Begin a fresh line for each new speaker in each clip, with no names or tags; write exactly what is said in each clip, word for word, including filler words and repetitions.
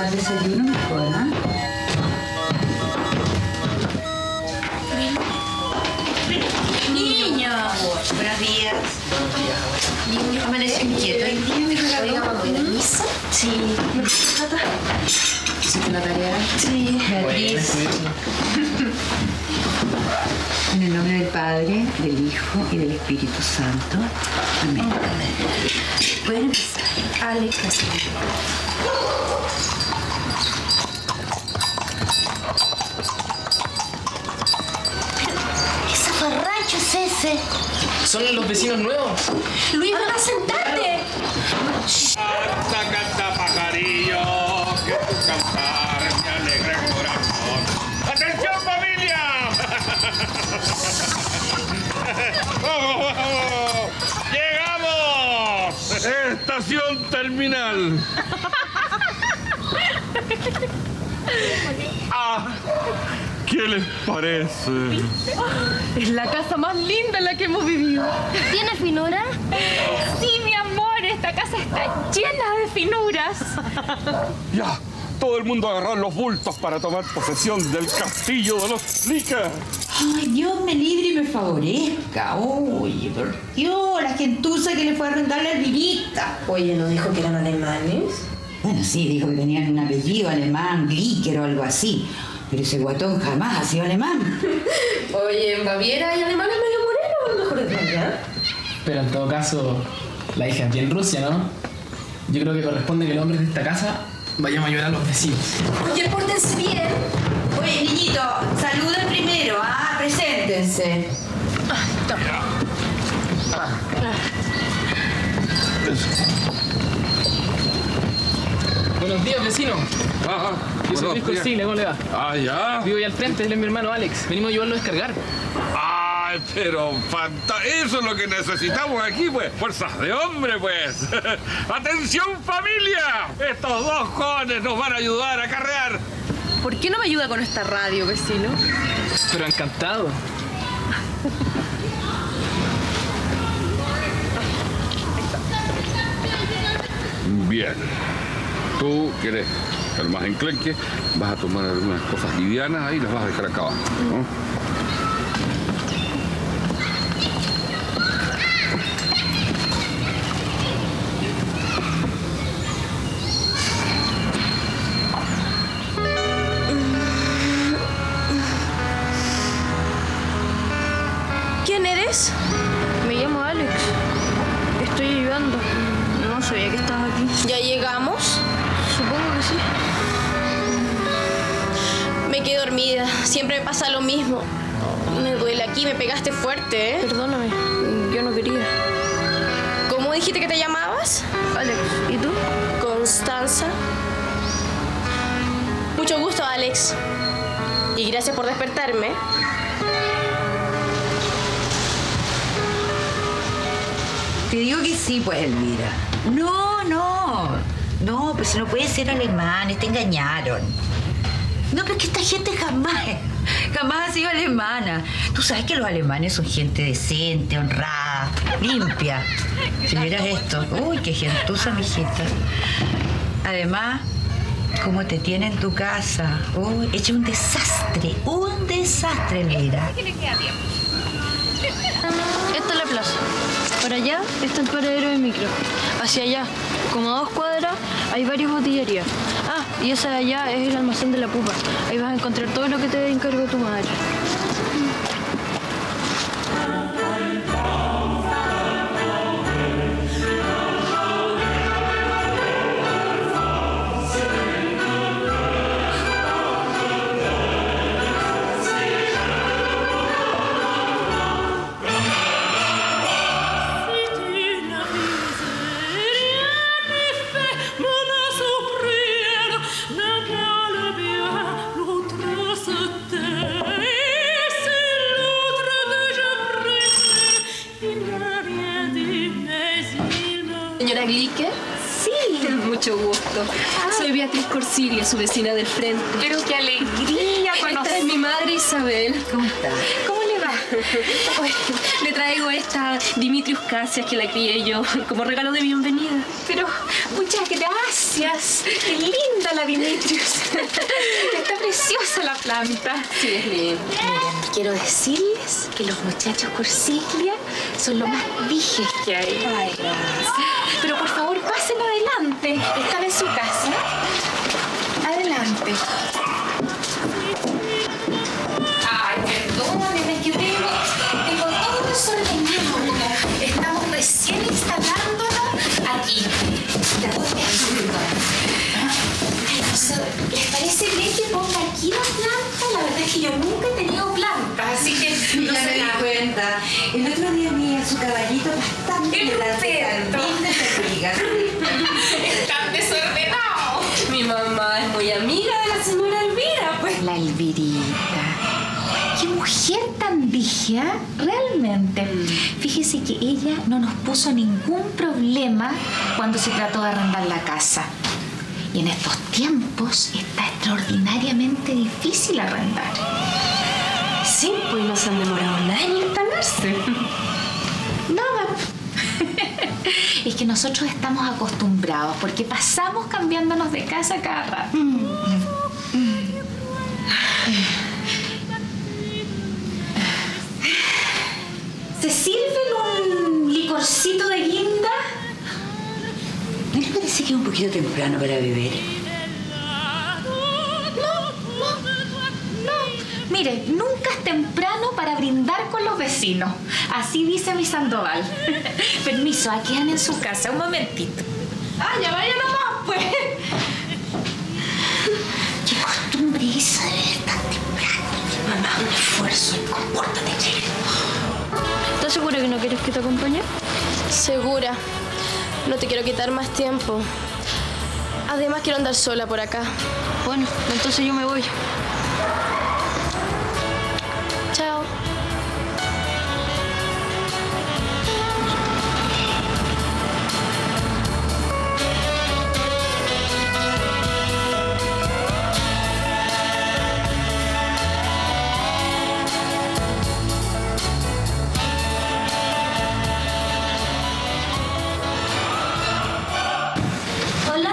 más desayuno, mejor, ¿eh?
Niños.
Buenos días.
Niño, amaneció inquieto.
¿El día me regaló?
¿Vamos a ir a misa? Sí.
¿Hiciste la tarea?
Sí.
Beatriz. En el nombre del Padre, del Hijo y del Espíritu Santo. Amén.
Pueden empezar. Alex, la señora. ¿Qué zafarrancho es ese?
Son los vecinos nuevos.
Luis, ven a sentarte.
Canta, canta, pajarillo, que tu cantar me alegra el corazón. ¡Atención, familia! ¡Vamos, vamos! ¡Llegamos! Estación terminal. Ah, ¿qué les parece?
Es la casa más linda en la que hemos vivido.
¿Tiene finura?
Sí, mi amor, esta casa está llena de finuras.
Ya, todo el mundo agarrar los bultos para tomar posesión del castillo de los Lickers.
Ay, Dios me libre y me favorezca. Oye, por Dios, la gentuza que le fue a arrendar la hervidita.
Oye, ¿no dijo que eran alemanes?
Bueno, sí, dijo que tenían un apellido alemán, Glicker o algo así. Pero ese guatón jamás ha sido alemán.
Oye, en Baviera hay alemanes medio morenos, a lo mejor es de allá.
Pero en todo caso, la hija es bien Rusia, ¿no? Yo creo que corresponde que los hombres de esta casa vayamos a ayudar a los vecinos.
Oye, pórtense bien.
Oye, niñito, saluden primero, ah, preséntense.
Buenos días, vecino.
Ajá.
Yo soy Luis Corsigle, ¿cómo le va?
Ah, ya.
Vivo ahí al frente, él es mi hermano Alex. Venimos a ayudarlo a descargar.
Ay, pero fanta- eso es lo que necesitamos aquí, pues. Fuerzas de hombre, pues. ¡Atención, familia! Estos dos jóvenes nos van a ayudar a carrear.
¿Por qué no me ayuda con esta radio, vecino?
Pero encantado.
Bien. Tú, que eres el más enclenque, vas a tomar algunas cosas livianas ahí y las vas a dejar acá abajo, ¿no?
¿Quién eres?
Me llamo Alex. Estoy ayudando. No sabía que estabas aquí.
¿Ya llegamos?
Supongo que sí.
Me quedé dormida. Siempre me pasa lo mismo. Me duele aquí, me pegaste fuerte, ¿eh?
Perdóname, yo no quería.
¿Cómo dijiste que te llamabas?
Alex, ¿y tú?
Constanza. Mucho gusto, Alex. Y gracias por despertarme.
Te digo que sí, pues, Elvira. No, no. No, pues no puede ser alemán, te engañaron. No, pero es que esta gente jamás, jamás ha sido alemana. Tú sabes que los alemanes son gente decente, honrada, limpia. Si vieras esto, uy, qué gentuza, mijita. Además, cómo te tiene en tu casa. Uy, hecho un desastre, un desastre, mira.
Esta es la plaza. Para allá está el paradero de micro. Hacia allá, como a dos cuadras, hay varias botillerías. Ah, y esa de allá es el almacén de la pupa. Ahí vas a encontrar todo lo que te encargó tu madre.
¿Señora Glicker?
Sí, mucho gusto.
Soy Beatriz Corsilia, su vecina del frente.
Pero qué alegría
Esta
conocer.
es mi madre Isabel.
¿Cómo estás?
¿Cómo le va?
Bueno, le traigo esta Dimitrius Cassias que la crié yo como regalo de bienvenida.
Pero muchas gracias. Qué linda la Dimitrius. Está preciosa la planta.
Sí, es linda.
Miren, quiero decirles que los muchachos Corsiglia son lo más viges que hay.
Ay, gracias.
Pero por favor, pasen adelante. Están en su casa. Adelante. Ay, perdónenme, es que tengo, tengo todo desordenado. Estamos recién instalándonos aquí. Ya voy a Ay, no sé, ¿les parece bien que ponga aquí la planta? La verdad es que yo nunca he tenido planta, así que no
Ya
sé
me di
nada.
cuenta. El otro día vi a su caballito bastante grande,
Perfecto.
tan linda esa briga.
Están desordenados.
Mi mamá es muy amiga de la señora Elvira, pues.
La Elvirita. Qué mujer tan vigia, realmente. Fíjese que ella no nos puso ningún problema cuando se trató de arrendar la casa. Y en estos tiempos está extraordinariamente difícil arrendar.
Sí, pues no se han demorado nada en instalarse.
Nada. Es que nosotros estamos acostumbrados porque pasamos cambiándonos de casa cada rato. ¿Se sirven un licorcito de guinda?
¿No le parece que es un poquito temprano para beber?
Mire, nunca es temprano para brindar con los vecinos. Así dice mi Sandoval. Permiso, aquí quedan en su casa. Un momentito. Ah, ya vaya nomás, pues.
Qué costumbre esa de beber tan temprano. Mamá, un esfuerzo y compórtate, che.
¿Estás segura que no quieres que te acompañe?
Segura. No te quiero quitar más tiempo. Además, quiero andar sola por acá.
Bueno, entonces yo me voy.
Chao.
Hola.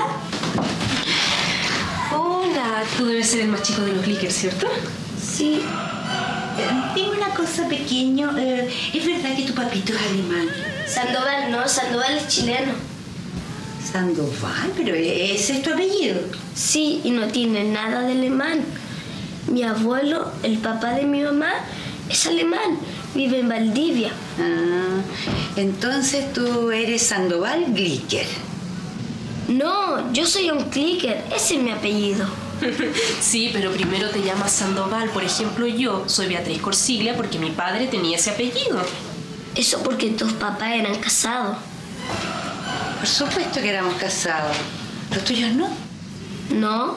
Hola. Tú debes ser el más chico de los Glickers, ¿cierto?
Sí.
Tengo una cosa pequeña. Eh, ¿Es verdad que tu papito es alemán?
Sandoval, no. Sandoval es chileno.
Sandoval, pero ese es tu apellido.
Sí, y no tiene nada de alemán. Mi abuelo, el papá de mi mamá, es alemán. Vive en Valdivia.
Ah, entonces tú eres Sandoval Glicker.
No, yo soy un clicker. Ese es mi apellido.
Sí, pero primero te llamas Sandoval. Por ejemplo, yo soy Beatriz Corsiglia porque mi padre tenía ese apellido.
Eso porque tus papás eran casados.
Por supuesto que éramos casados. Los tuyos no.
¿No?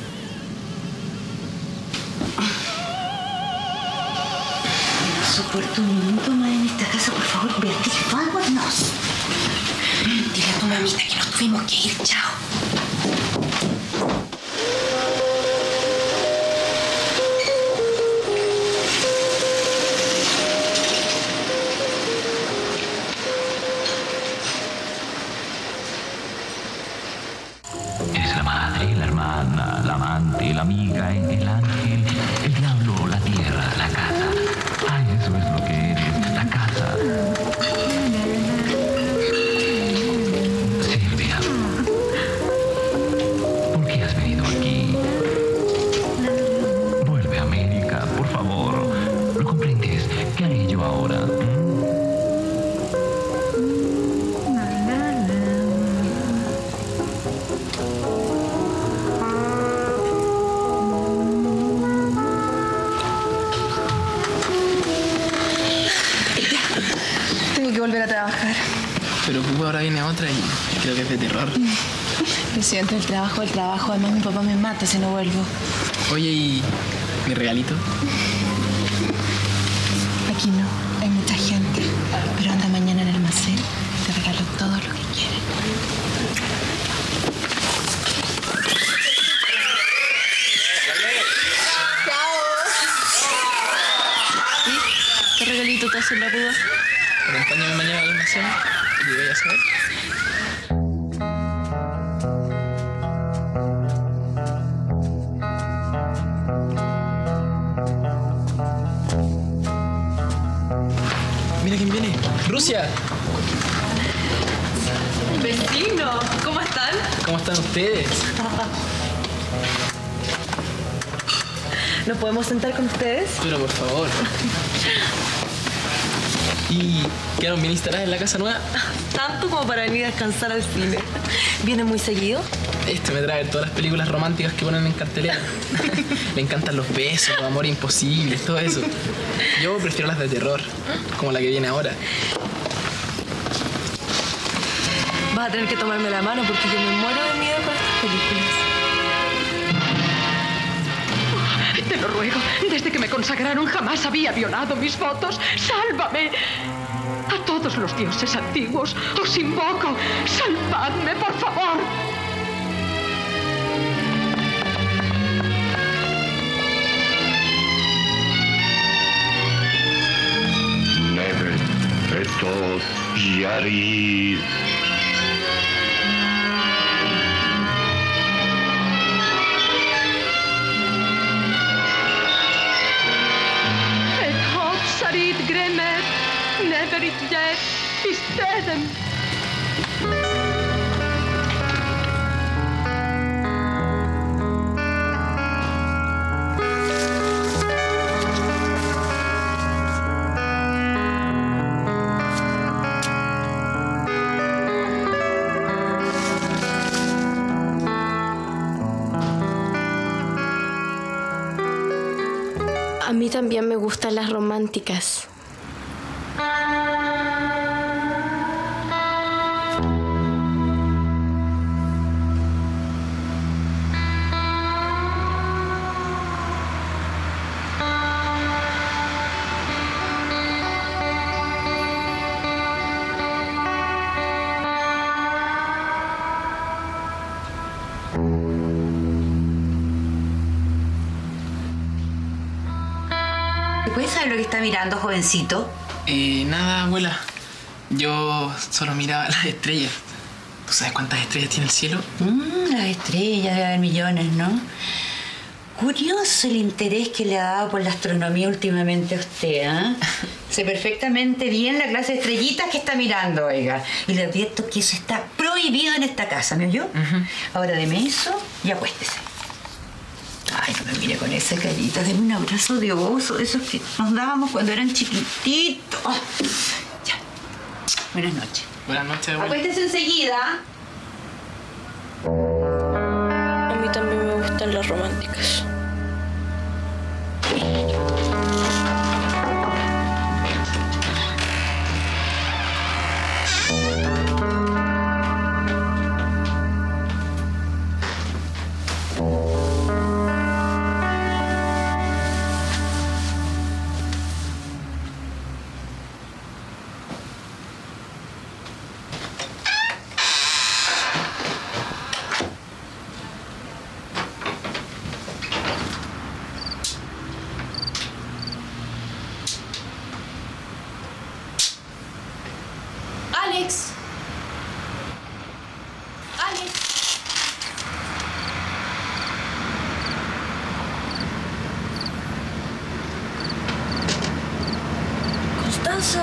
No soporto un minuto más en esta casa. Por favor, Beatriz, vámonos.
Dile a tu mamita que nos tuvimos que ir. Chao.
Es la madre, la hermana, la amante, la amiga, el ángel, el diablo, la tierra, la casa. Ay, eso es lo que eres, la casa. Silvia, ¿por qué has venido aquí? Vuelve a América, por favor. ¿Lo comprendes? ¿Qué haré yo ahora? ¿Mm?
Tengo que volver a trabajar.
Pero Cuba ahora viene otra y creo que es de terror.
Lo siento, el trabajo, el trabajo. Además, mi papá me mata si no vuelvo.
Oye, ¿y mi regalito?
Aquí no, hay mucha gente. Pero anda mañana en el almacén. Te regalo todo lo que quieras. hacer la púa?
Acompáñame mañana al almacén y voy a saber. Mira quién viene. ¡Rusia!
Vecino, ¿cómo están?
¿Cómo están ustedes?
¿Nos podemos sentar con ustedes?
Pero por favor. ¿Y quedaron bien instaladas en la casa nueva?
Tanto como para venir a descansar al cine. ¿Vienen muy seguido?
Este me trae todas las películas románticas que ponen en cartelera. Me encantan los besos, los amores imposibles, todo eso. Yo prefiero las de terror, como la que viene ahora.
Vas a tener que tomarme la mano porque yo me muero de miedo con estas películas.
Te lo ruego, desde que me consagraron jamás había violado mis votos. ¡Sálvame! A todos los dioses antiguos os invoco. ¡Salvadme, por favor!
Neve, esto, Yari.
Sarit gremet, neverit jet, istedem.
A mí también me gustan las románticas.
¿Puedes saber lo que está mirando, jovencito?
Eh, nada, abuela. Yo solo miraba las estrellas. ¿Tú sabes cuántas estrellas tiene el cielo?
Mm, las estrellas, debe haber millones, ¿no? Curioso el interés que le ha dado por la astronomía últimamente a usted, ¿eh? Sé perfectamente bien la clase de estrellitas que está mirando, oiga. Y le advierto que eso está prohibido en esta casa, ¿me oyó? Uh-huh. Ahora deme eso y acuéstese. Ay, no me mire con esa carita. Deme un abrazo de oso, esos que nos dábamos cuando eran chiquititos. Oh, ya. Buenas noches.
Buenas noches, abuela.
Acuéstese enseguida.
A mí también me gustan las románticas.
Alex. Alex.
Constanza.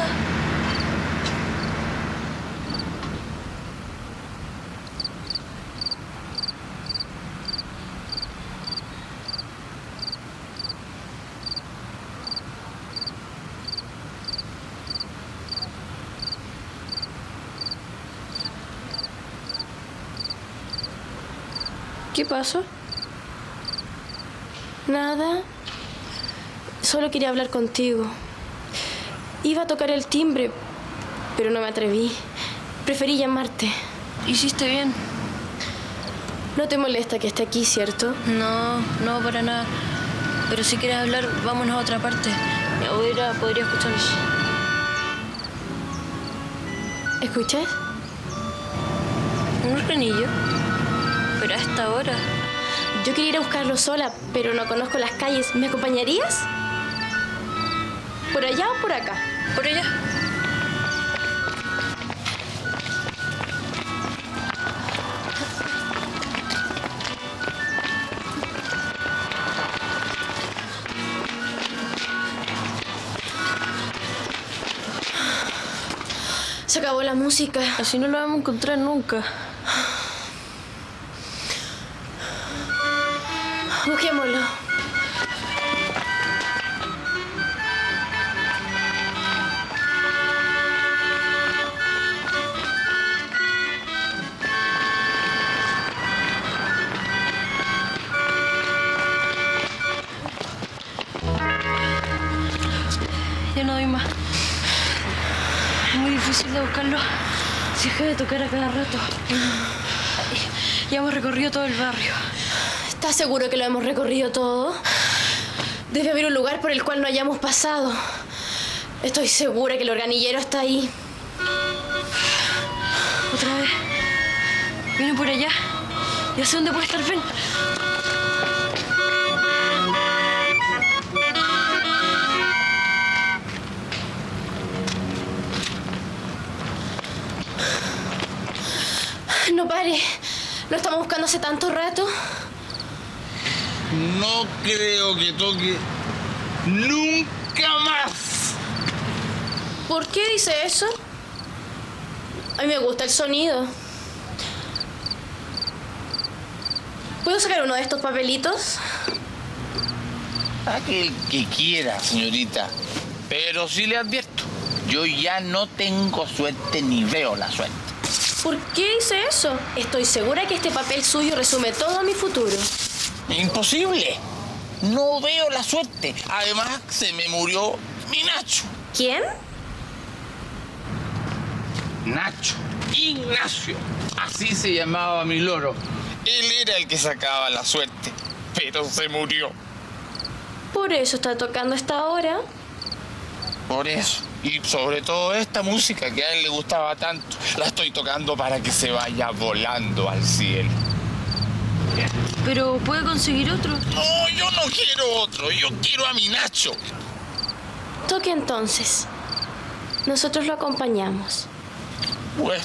¿Qué pasó?
Nada. Solo quería hablar contigo. Iba a tocar el timbre, pero no me atreví. Preferí llamarte.
Hiciste bien.
No te molesta que esté aquí, ¿cierto?
No, no, para nada. Pero si quieres hablar, vámonos a otra parte. Mi abuela podría escucharnos.
¿Escuchas?
Un organillo. Pero a esta hora.
Yo quería ir a buscarlo sola, pero no conozco las calles. ¿Me acompañarías? ¿Por allá o por acá?
Por allá.
Se acabó la música.
Así no la vamos a encontrar nunca.
Busquémoslo.
Ya no doy más. Es muy difícil de buscarlo. Si deja de tocar a cada rato. Ay, ya hemos recorrido todo el barrio.
¿Estás seguro que lo hemos recorrido todo? Debe haber un lugar por el cual no hayamos pasado. Estoy segura que el organillero está ahí.
Otra vez. Viene por allá. Ya sé dónde puede estar. Ven.
No pare. Lo estamos buscando hace tanto rato.
No creo que toque nunca más.
¿Por qué dice eso? A mí me gusta el sonido. ¿Puedo sacar uno de estos papelitos?
Aquel que quiera, señorita. Pero sí le advierto, yo ya no tengo suerte ni veo la suerte.
¿Por qué dice eso? Estoy segura que este papel suyo resume todo mi futuro.
Imposible. No veo la suerte. Además, se me murió mi Nacho.
¿Quién?
Nacho. Ignacio. Así se llamaba mi loro. Él era el que sacaba la suerte, pero se murió.
Por eso está tocando esta hora.
Por eso. Y sobre todo esta música que a él le gustaba tanto, la estoy tocando para que se vaya volando al cielo.
Pero puede conseguir otro.
No, yo no quiero otro. Yo quiero a mi Nacho.
Toque entonces. Nosotros lo acompañamos.
Bueno.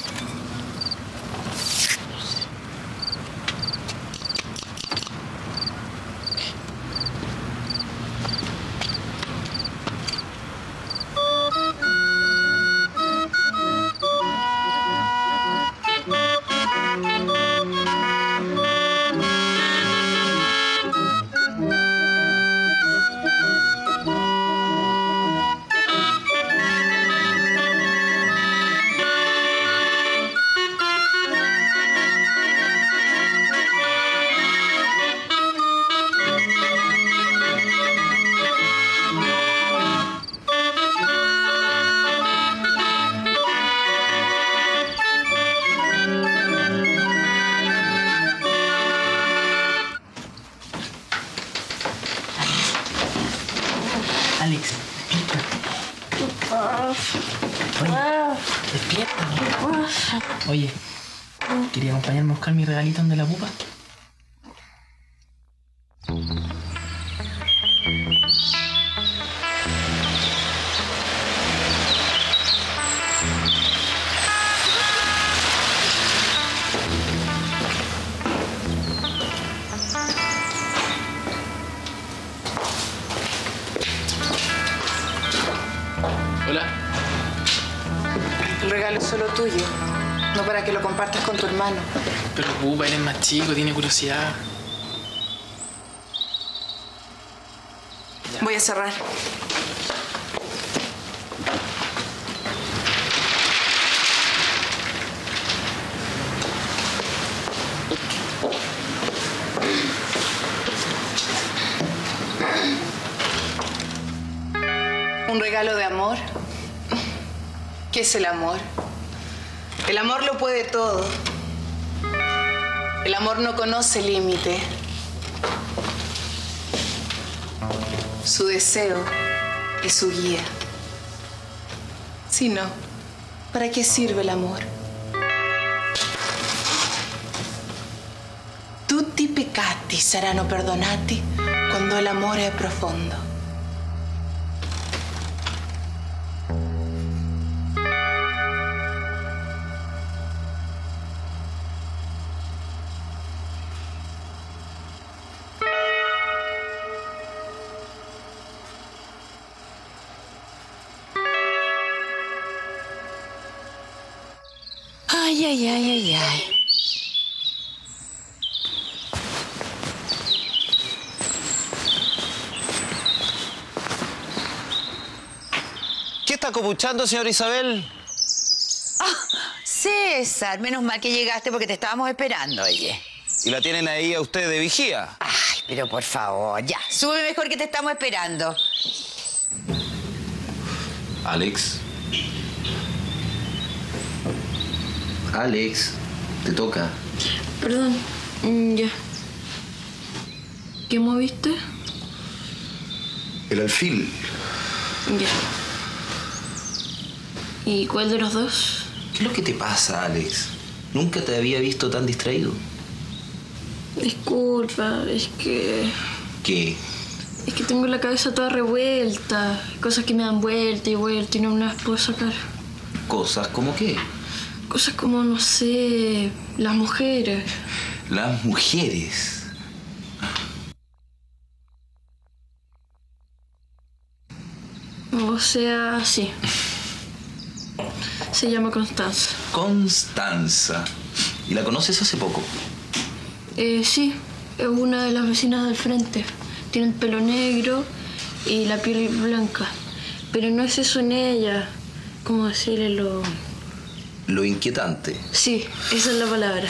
Alex, despierta. Oye, despierta. Oye, ¿quería acompañarme a buscar mi regalito de la pupa? Hola.
El regalo es solo tuyo, no para que lo compartas con tu hermano.
Pero pupa, él es más chico, tiene curiosidad.
Voy a cerrar. Un regalo de amor. ¿Qué es el amor? El amor lo puede todo. El amor no conoce límite. Su deseo es su guía. Si no, ¿para qué sirve el amor? Tutti peccati saranno perdonati quando l'amore è profondo.
Ay, ay, ay, ay, ay.
¿Qué está copuchando, señora Isabel?
Ah, César, menos mal que llegaste porque te estábamos esperando, oye.
¿Y la tienen ahí a usted de vigía?
Ay, pero por favor, ya, sube mejor que te estamos esperando.
Alex. Alex, te toca.
Perdón, mm, ya. ¿Qué moviste?
El alfil.
Ya. ¿Y cuál de los dos?
¿Qué es lo que te pasa, Alex? Nunca te había visto tan distraído.
Disculpa, es que...
¿Qué?
Es que tengo la cabeza toda revuelta. Cosas que me dan vuelta y vuelta y no me las puedo sacar.
¿Cosas como qué?
Cosas como, no sé, las mujeres.
Las mujeres.
O sea, sí. Se llama Constanza.
Constanza. ¿Y la conoces hace poco?
Eh, sí, es una de las vecinas del frente. Tiene el pelo negro y la piel blanca. Pero no es eso en ella. ¿Cómo decirle lo...?
Lo inquietante.
Sí, esa es la palabra.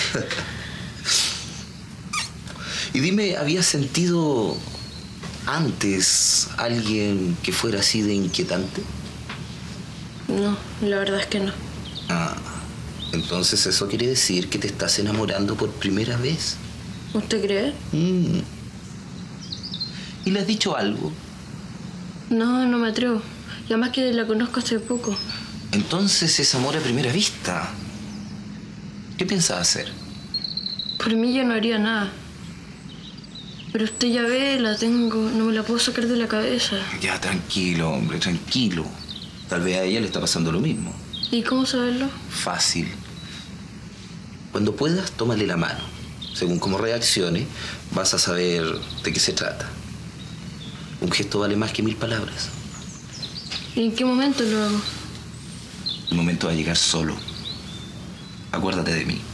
Y dime, ¿habías sentido antes alguien que fuera así de inquietante?
No, la verdad es que no.
Ah, entonces eso quiere decir que te estás enamorando por primera vez.
¿Usted cree?
Mm. ¿Y le has dicho algo?
No, no me atrevo. Y además que la conozco hace poco.
Entonces es amor a primera vista. ¿Qué piensas hacer?
Por mí yo no haría nada. Pero usted ya ve, la tengo, no me la puedo sacar de la cabeza.
Ya, tranquilo, hombre, tranquilo. Tal vez a ella le está pasando lo mismo.
¿Y cómo saberlo?
Fácil. Cuando puedas, tómale la mano. Según cómo reaccione, vas a saber de qué se trata. Un gesto vale más que mil palabras.
¿Y en qué momento lo hago?
El momento va a llegar solo. Acuérdate de mí.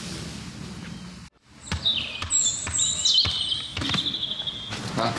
Ah.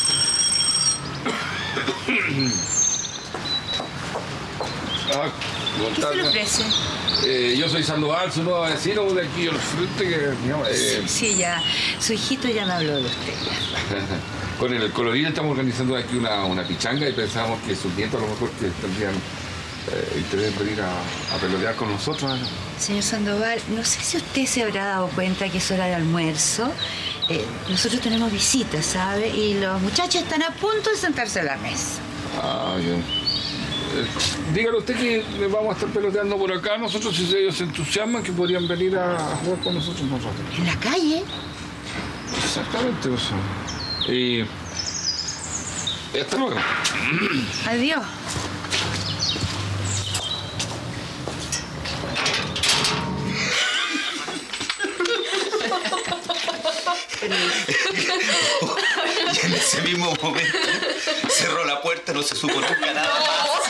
Ah,
¿Qué se le ofrece?
Eh, yo soy Sandoval, su nuevo vecino de aquí al frente que... digamos, eh,
Sí, sí, ya. Su hijito ya me habló de usted. Ya.
Con el colorido estamos organizando aquí una, una pichanga y pensamos que sus nietos a lo mejor que tendrían eh, interés en venir a, a pelotear con nosotros. ¿No?
Señor Sandoval, no sé si usted se habrá dado cuenta que es hora de almuerzo. Eh, nosotros tenemos visitas, ¿sabe? Y los muchachos están a punto de sentarse a la mesa.
Ah, bien. Eh, dígale usted que vamos a estar peloteando por acá. Nosotros, si ellos se entusiasman, que podrían venir a, a jugar con nosotros un rato.
¿En la calle?
Exactamente, o sea. Y... hasta luego.
Adiós.
Y en ese mismo momento cerró la puerta, no se supo nunca nada más.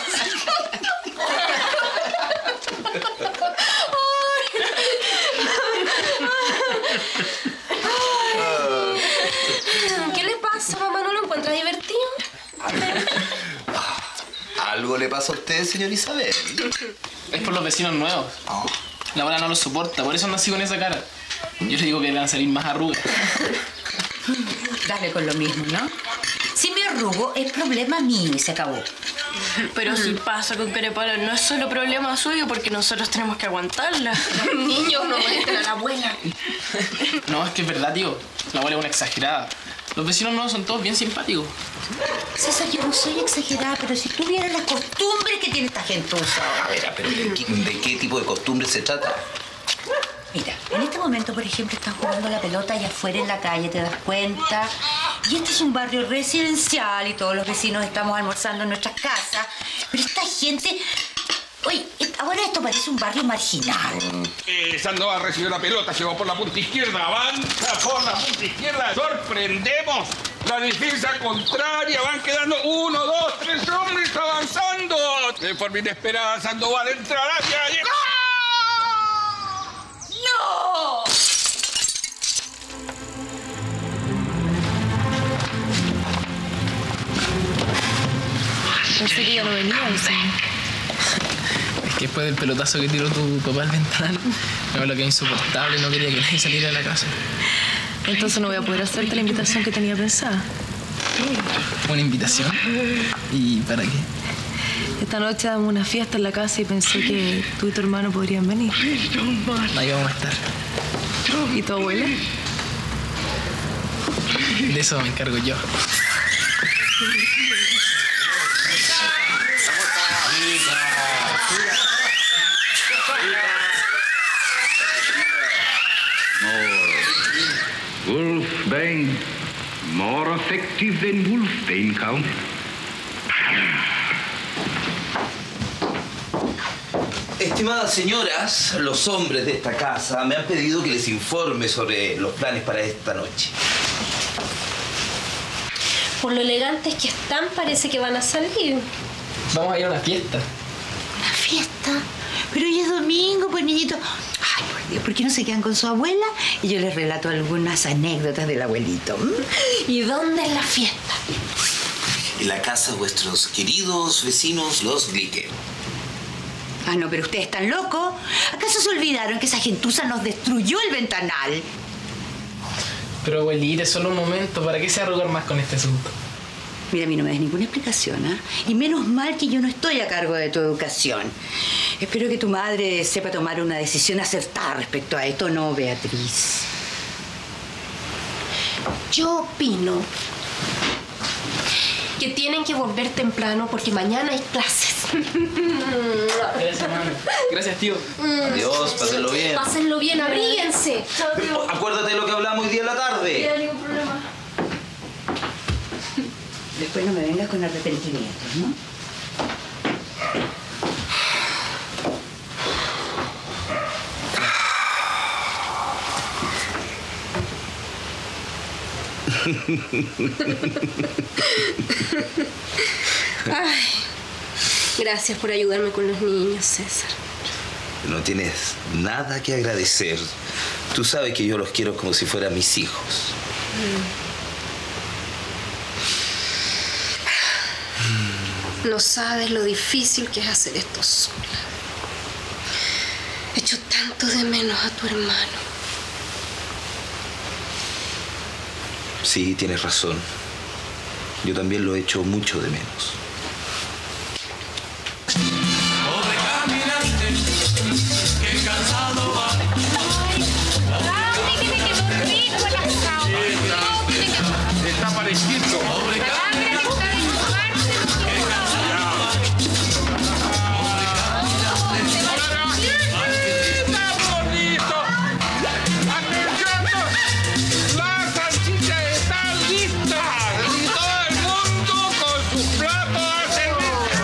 ¿Qué le pasa, mamá? ¿No lo encuentra divertido?
¿Algo le pasa a usted, señor Isabel?
Es por los vecinos nuevos.
Oh.
La abuela no los soporta, por eso anda así con esa cara. Yo le digo que le van a salir más arrugas.
Dale con lo mismo, ¿no? Si me arrugo, es problema mío y se acabó.
Pero si pasa con Carepalo, no es solo problema suyo porque nosotros tenemos que aguantarla.
Niños, no molesten a la abuela.
No, es que es verdad, tío. La abuela es una exagerada. Los vecinos nuevos son todos bien simpáticos.
César, yo no soy exagerada, pero si tú vieras las costumbres que tiene esta gentuza.
A ver, pero ¿de qué, de qué tipo de costumbre se trata?
Mira, en este momento, por ejemplo, están jugando la pelota allá afuera en la calle, ¿te das cuenta? Y este es un barrio residencial y todos los vecinos estamos almorzando en nuestras casas. Pero esta gente... Oye, ahora esto parece un barrio marginal.
Eh, Sandoval recibió la pelota, llegó por la punta izquierda, avanza por la punta izquierda. ¡Sorprendemos! La defensa contraria, van quedando uno, dos, tres hombres avanzando. De forma inesperada, Sandoval entrará y llega.
Pensé que ya no venía. ¿Sí?
Es que después del pelotazo que tiró tu papá al ventanal, me habló que era insoportable, no quería que nadie saliera de la casa.
Entonces no voy a poder hacerte la invitación que tenía pensada.
¿Una invitación? ¿Y para qué?
Esta noche damos una fiesta en la casa y pensé que tú y tu hermano podrían venir.
Ahí vamos a estar.
¿Y tu abuela?
De eso me encargo yo.
Wolfbane, more effective than Wolfbane, Count.
Estimadas señoras, los hombres de esta casa me han pedido que les informe sobre los planes para esta noche.
Por lo elegantes que están, parece que van a salir.
Vamos a ir a una fiesta.
¿Una fiesta? Pero hoy es domingo, pues, niñito. Ay, por Dios, ¿por qué no se quedan con su abuela? Y yo les relato algunas anécdotas del abuelito. ¿Mm?
¿Y dónde es la fiesta?
En la casa de vuestros queridos vecinos, los Glicker.
Ah, no, pero ustedes están locos. ¿Acaso se olvidaron que esa gentuza nos destruyó el ventanal?
Pero, abuelita, es solo un momento. ¿Para qué se arrugar más con este asunto?
Mira, a mí no me des ninguna explicación, ¿ah? ¿eh? Y menos mal que yo no estoy a cargo de tu educación. Espero que tu madre sepa tomar una decisión acertada respecto a esto, ¿no, Beatriz?
Yo opino que tienen que volver temprano porque mañana hay clases.
Gracias, mamá. Gracias, tío.
Adiós, pásenlo bien.
Pásenlo bien, abríguense.
Acuérdate de lo que hablamos hoy día en la tarde.
No hay ningún problema.
Después no me vengas con arrepentimientos, ¿no?
Ay, gracias por ayudarme con los niños, César.
No tienes nada que agradecer. Tú sabes que yo los quiero como si fueran mis hijos.
No sabes lo difícil que es hacer esto sola. Echo tanto de menos a tu hermano.
Sí, tienes razón. Yo también lo echo mucho de menos.
Pobre caminante, que cansado va.
Ay, tiene que dormir con las sábanas.
Está pareciendo.
Pobre caminante, que cansado va. Pobre caminante.
¡Está bonito! ¡Atención! ¡La salchicha está lista! ¡Y todo el mundo con sus platos a servirse!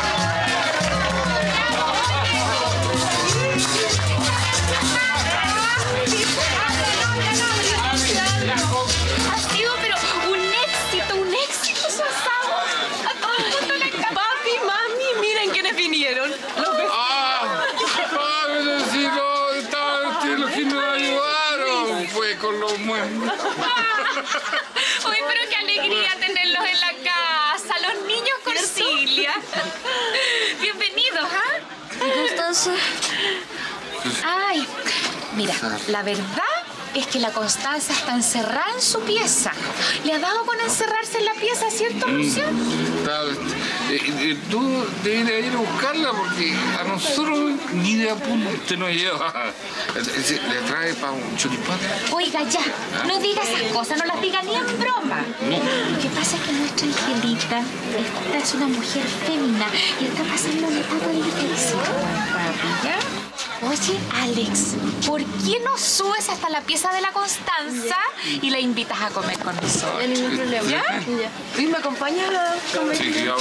Ha sido, pero un éxito, un éxito su asado. A todo el mundo le encanta.
Papi, mami, miren quiénes vinieron. Los vecinos.
¡Ah! ¡Ah, vecino! ¡Estaban los que nos ayudaron! Fue con los muebles.
Uy, pero qué alegría tenerlos en la casa. Los niños Corsiglia. Bienvenidos, ¿ah?
¿Y Constanza?
Ay, mira, la verdad es que la Constanza está encerrada en su pieza. ¿Le ha dado con encerrarse en la pieza, cierto, Lucio?
Tal, eh, eh, tú deberías ir a buscarla porque a nosotros ni de apunte nos lleva. Eh, ¿Le trae para un choripán?
Oiga, ya, no diga esas cosas, no las diga ni en broma. Lo que pasa es que nuestra Angelita, esta es una mujer fémina y está pasando una etapa difícil, papi, ¿ya? Oye, Alex, ¿por qué no subes hasta la pieza de la Constanza y la invitas a comer con nosotros?
No hay ningún problema.
¿Ya?
Ya. ¿Y me acompañas a comer?
Sí, ahora.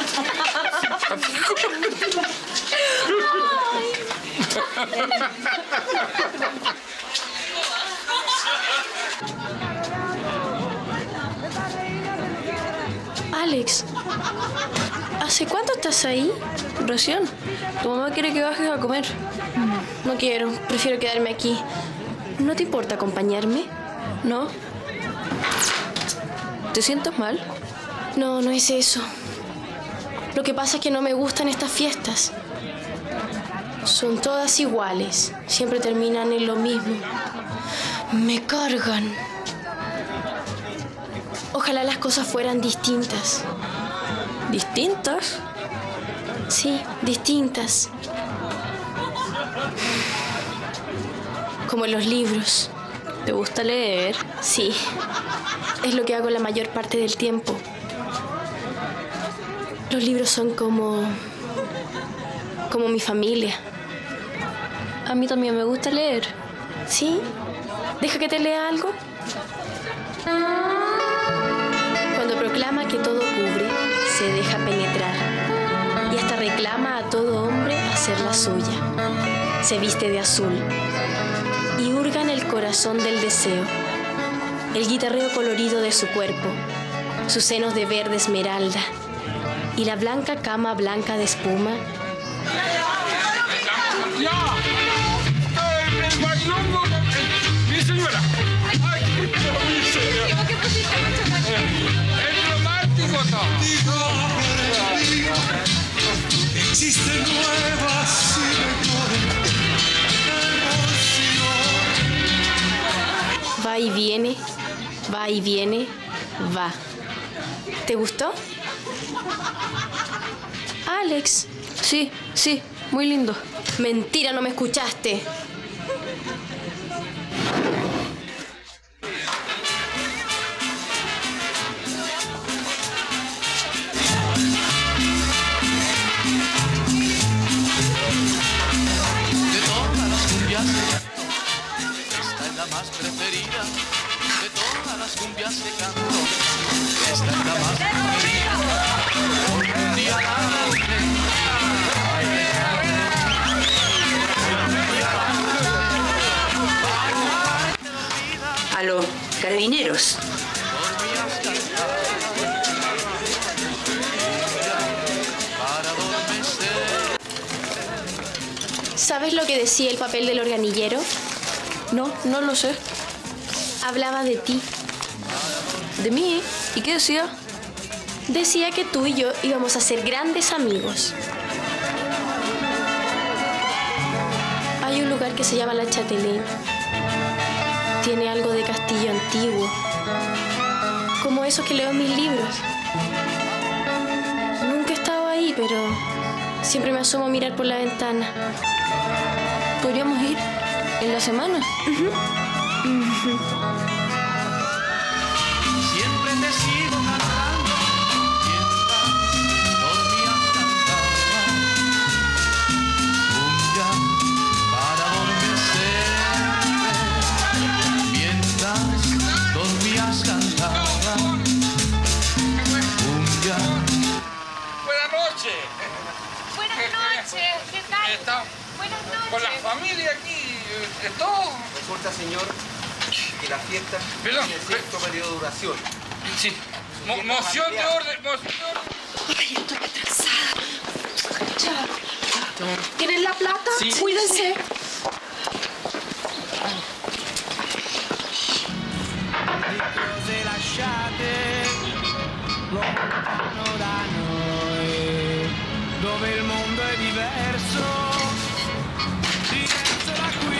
Alex, ¿hace cuánto estás ahí? Recién. Tu mamá quiere que bajes a comer. No quiero, prefiero quedarme aquí. ¿No te importa acompañarme? ¿No? ¿Te sientes mal? No, no es eso. Lo que pasa es que no me gustan estas fiestas. Son todas iguales. Siempre terminan en lo mismo. Me cargan. Ojalá las cosas fueran distintas.
¿Distintas?
Sí, distintas. Como en los libros.
¿Te gusta leer?
Sí. Es lo que hago la mayor parte del tiempo. Los libros son como... como mi familia.
A mí también me gusta leer.
¿Sí? ¿Deja que te lea algo? Cuando proclama que todo cubre, se deja penetrar. Y hasta reclama a todo hombre hacer la suya. Se viste de azul. Y hurga en el corazón del deseo. El guitarreo colorido de su cuerpo. Sus senos de verde esmeralda. Y la blanca cama blanca de espuma.
¡Ya! ¡El, el bailongo! ¡Mi señora! ¡Ay, mi señora! ¡El romántico no!
Existen nuevas y mejores emociones.
Va y viene, va y viene, va. ¿Te gustó? Alex.
Sí, sí, muy lindo.
Mentira, no me escuchaste.
De todas las cumbias, esta es la más preferida. De todas las cumbias que canto, esta es la más preferida. Un día la noche.
Aló, carabineros.
¿Sabes lo que decía el papel del organillero?
No, no lo sé.
Hablaba de ti.
¿De mí? ¿Y qué decía?
Decía que tú y yo íbamos a ser grandes amigos. Hay un lugar que se llama La Châtelaine. Tiene algo de castillo antiguo, como esos que leo en mis libros. Nunca he estado ahí, pero siempre me asomo a mirar por la ventana.
¿Podríamos ir en la semana?
Uh-huh. Uh-huh.
Siempre te sigo cantando, mientras dormías cantaba. Cumbia para adormecerte, mientras dormías cantaba. Cumbia.
Buenas noches.
Buenas noches, ¿qué tal?
Está
Buenas noches.
con la familia aquí. ¿Esto?
Resulta, señor, que la fiesta
Perdón,
tiene cierto periodo de duración.
Sí. Mo moción de orden. Moción de orden.
Ay, estoy atrasada. ¿Tienen la plata?
Sí.
Cuídense.
Cose lasciate lontano da noi, dove il mondo è diverso, diverso da qui.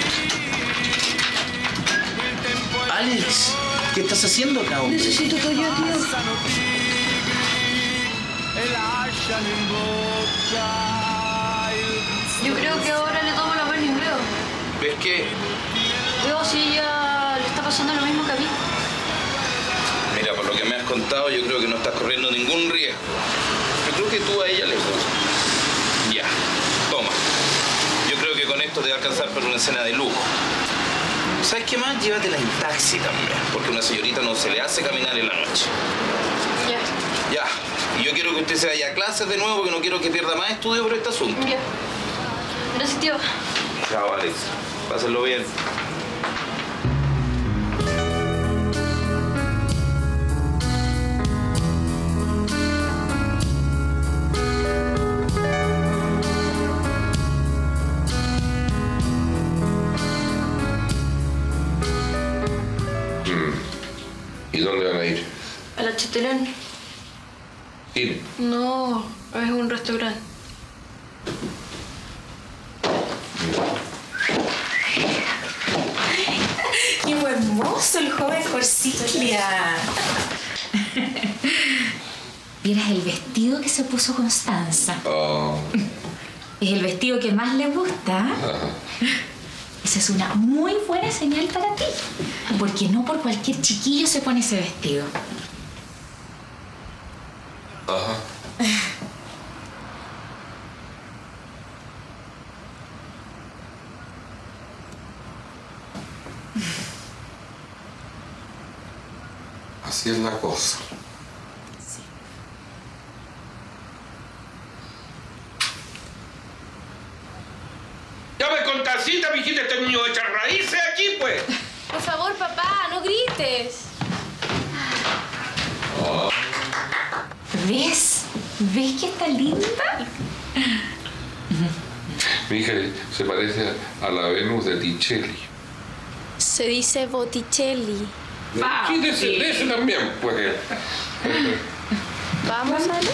Il tempo è
Alex, ¿qué estás haciendo acá, hombre?
Necesito tu ayuda, tío.
passano tigri e lasciano in bocca il gusto.
Yo creo que ahora le tomo la mano y veo.
¿Ves qué?
Veo si ella le está pasando lo mismo que a mí.
Mira, por lo que me has contado, yo creo que no estás corriendo ningún riesgo. Yo creo que tú a ella le gustas. Ya, toma. Yo creo que con esto te va a alcanzar para una cena de lujo. ¿Sabes qué más? Llévatela en taxi también, porque a una señorita no se le hace caminar en la noche.
Ya.
Ya, y yo quiero que usted se vaya a clases de nuevo, porque no quiero que pierda más estudio por este asunto.
Ya. Gracias, tío.
Chao, Alex. Pásenlo bien.
¿Y dónde van a ir?
A la Châtelaine.
Ir.
No, ¿O es un restaurante?
¡Qué hermoso el joven Corsiglia! ¿Vieras el vestido que se puso Constanza?
Oh.
Es el vestido que más le gusta. Esa es una muy buena señal para ti. Porque no por cualquier chiquillo se pone ese vestido.
Ajá. Así es la cosa.
Sí.
Llame con tacita, mijita, este niño de echar raíces aquí, pues.
Por favor, papá, no grites.
Oh.
¿Ves? ¿Ves que está linda?
Mi hija se parece a la Venus de Ticelli.
Se dice Botticelli.
Sí, de ese, de ese también, pues.
¿Vamos, Alex?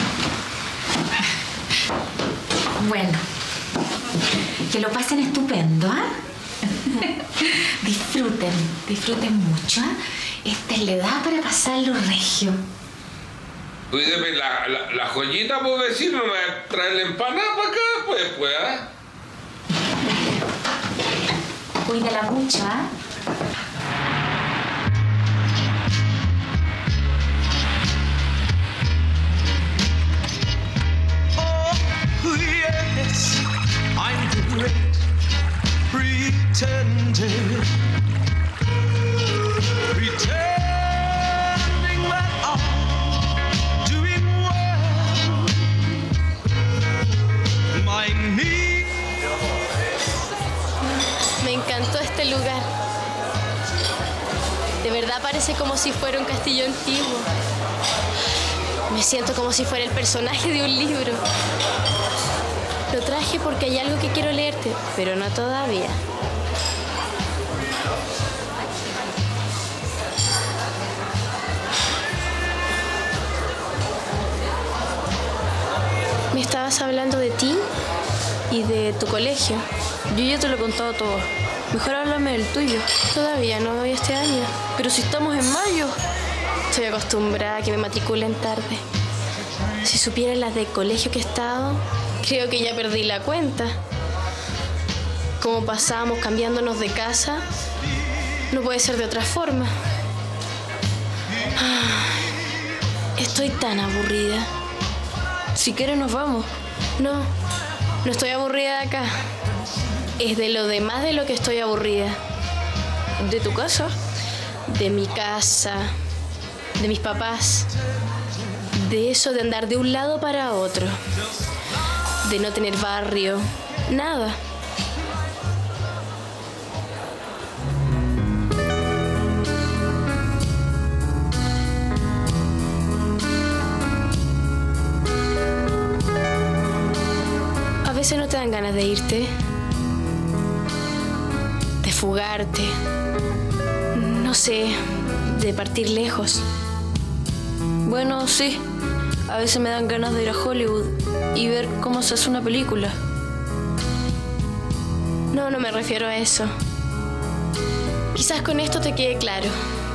Bueno, que lo pasen estupendo, ¿ah? ¿eh? Disfruten, disfruten mucho, ¿ah? ¿eh? Esta es la edad para pasarlo regio.
Cuídeme la, la, la joyita, por vecino, me trae la empanada para acá, pues, pues, ¿ah?
Cuídala mucho, ¿ah?
Oh, yes, I'm the great pretender. Pretending that I'm doing well. My need.
Me encantó este lugar. De verdad parece como si fuera un castillo antiguo. Me siento como si fuera el personaje de un libro. Lo traje porque hay algo que quiero leerte, pero no todavía. Me estabas hablando de ti y de tu colegio.
Yo ya te lo he contado todo. Mejor háblame del tuyo.
Todavía no voy este año.
Pero si estamos en mayo.
Estoy acostumbrada a que me matriculen tarde. Si supieran las de colegio que he estado, creo que ya perdí la cuenta. Como pasábamos cambiándonos de casa, no puede ser de otra forma. Estoy tan aburrida.
Si quieres nos vamos.
No, no estoy aburrida de acá. Es de lo demás de lo que estoy aburrida.
¿De tu casa?
De mi casa, de mis papás, de eso de andar de un lado para otro, de no tener barrio, nada. A veces no te dan ganas de irte, de fugarte, no sé, de partir lejos.
Bueno, sí. A veces me dan ganas de ir a Hollywood y ver cómo se hace una película.
No, no me refiero a eso. Quizás con esto te quede claro.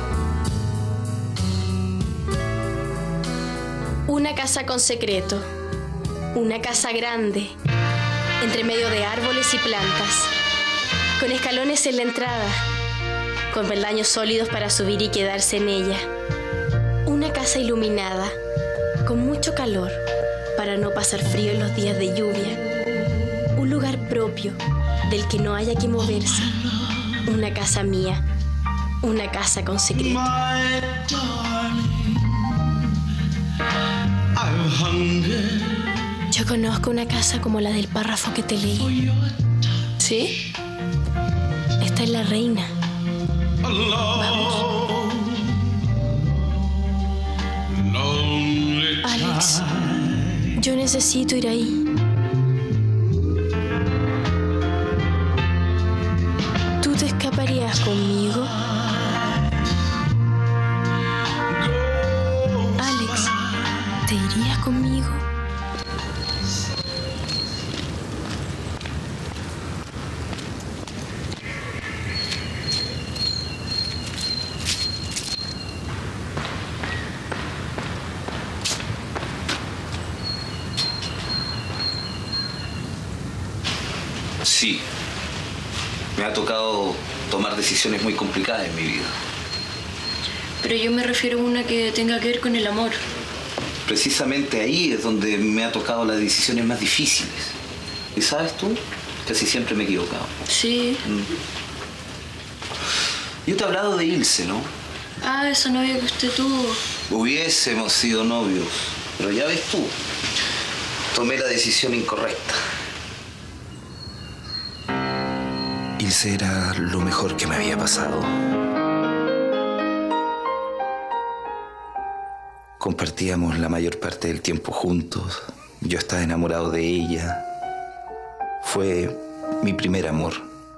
Una casa con secreto. Una casa grande, entre medio de árboles y plantas, con escalones en la entrada, con peldaños sólidos para subir y quedarse en ella. Una casa iluminada, con mucho calor, para no pasar frío en los días de lluvia. Un lugar propio, del que no haya que moverse. Una casa mía, una casa con secreto. Yo conozco una casa como la del párrafo que te leí.
¿Sí?
Esta es la reina. Vamos. Alex, yo necesito ir ahí. ¿Tú te escaparías conmigo? Alex, ¿te irías conmigo?
Sí. Me ha tocado tomar decisiones muy complicadas en mi vida.
Pero yo me refiero a una que tenga que ver con el amor.
Precisamente ahí es donde me ha tocado las decisiones más difíciles. ¿Y sabes tú? Casi siempre me he equivocado.
Sí.
Mm. Yo te he hablado de Ilse, ¿no?
Ah, esa novia que usted tuvo.
Hubiésemos sido novios, pero ya ves tú, tomé la decisión incorrecta. Ilse era lo mejor que me había pasado. Compartíamos la mayor parte del tiempo juntos. Yo estaba enamorado de ella. Fue mi primer amor.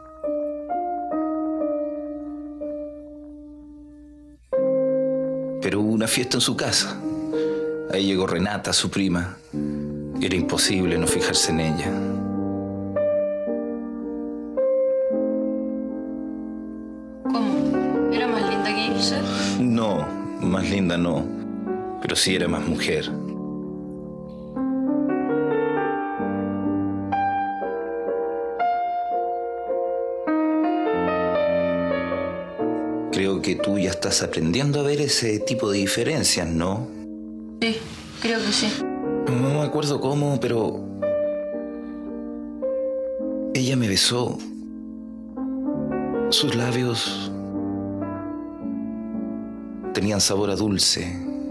Pero hubo una fiesta en su casa. Ahí llegó Renata, su prima. Era imposible no fijarse en ella.
¿Cómo? ¿Era más linda que Ilse?
No, más linda no. Pero sí era más mujer. Creo que tú ya estás aprendiendo a ver ese tipo de diferencias, ¿no?
Sí, creo que sí.
No me acuerdo cómo, pero... ella me besó. Sus labios tenían sabor a dulce.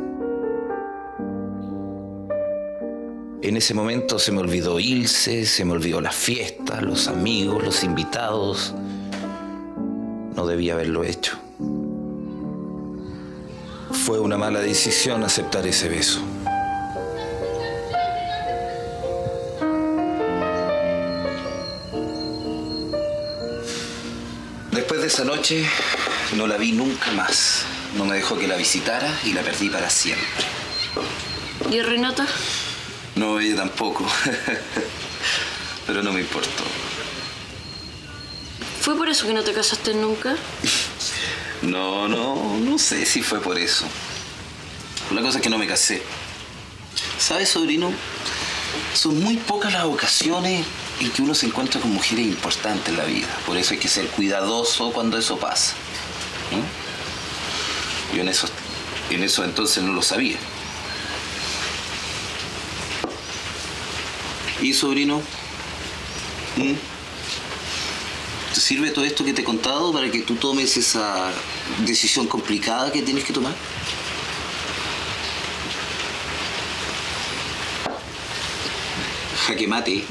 En ese momento se me olvidó Ilse, se me olvidó las fiestas, los amigos, los invitados. No debía haberlo hecho. Fue una mala decisión aceptar ese beso. Después de esa noche, no la vi nunca más. No me dejó que la visitara y la perdí para siempre.
¿Y Renata?
No, ella tampoco. Pero no me importó.
¿Fue por eso que no te casaste nunca?
No, no, no sé si fue por eso. La cosa es que no me casé. ¿Sabes, sobrino? Son muy pocas las ocasiones en que uno se encuentra con mujeres importantes en la vida. Por eso hay que ser cuidadoso cuando eso pasa. ¿Mm? Yo en eso, en eso entonces no lo sabía. ¿Y, sobrino? ¿Mm? ¿Te sirve todo esto que te he contado para que tú tomes esa decisión complicada que tienes que tomar? Jaque mate.